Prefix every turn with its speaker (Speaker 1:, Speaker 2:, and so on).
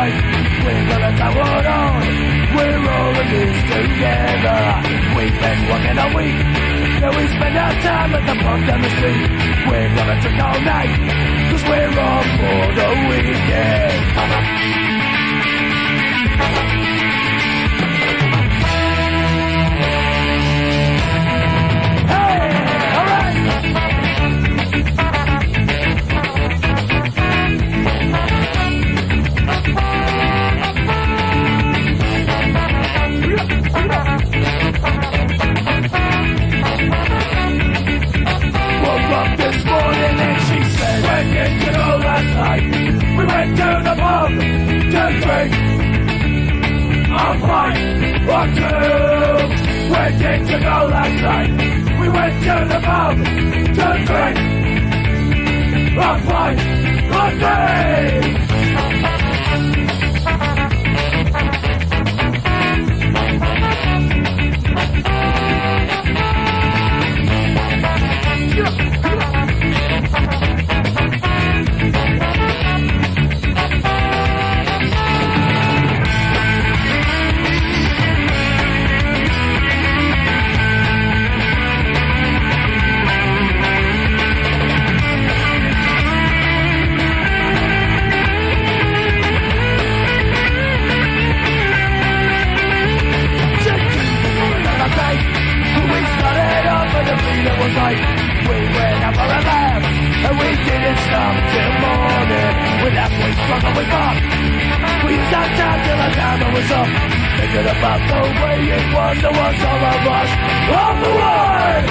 Speaker 1: fight. We're gonna go it on. We're all in this together. We've been working all week. Now we spend our time at the pub down the street. We're gonna drink all night, 'cause we're on for the weekend. We went to the pub to drink a pint or two. Where did you go last night? We went to the pub to drink a pint or three. We went out for a laugh, and we didn't stop till morning. With that we drunk and we fucked. We used our time till the time was up, thinking about the way it was. There was all of us on the way.